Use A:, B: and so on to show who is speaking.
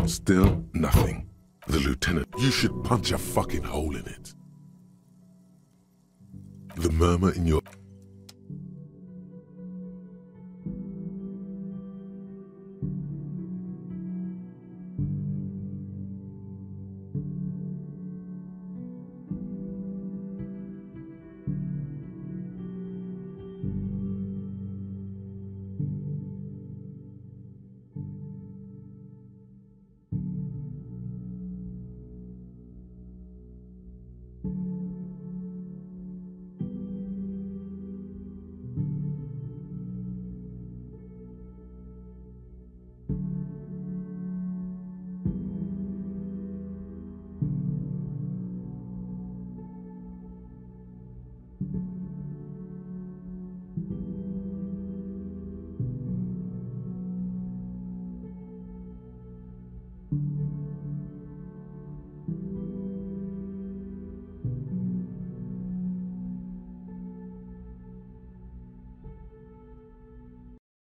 A: Still nothing. The lieutenant, you should punch a fucking hole in it. The murmur in your